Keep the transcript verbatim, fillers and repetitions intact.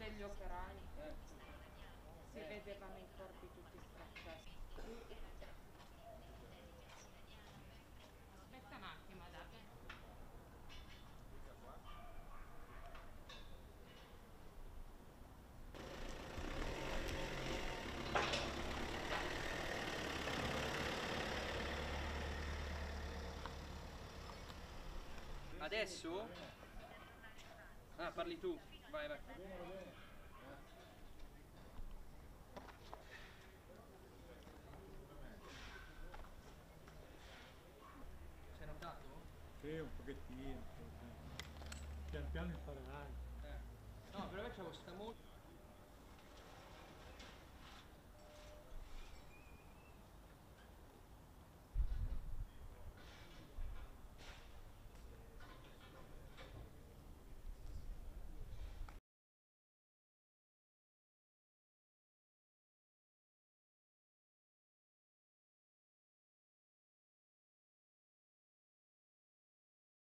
degli operai. Si vedevano i corpi tutti scappati. Aspetta un attimo, Davide. Adesso? Ah, parli tu. Vai, vai. Va bene, va bene. Sei notato? Sì, un pochettino. Pian piano imparerai.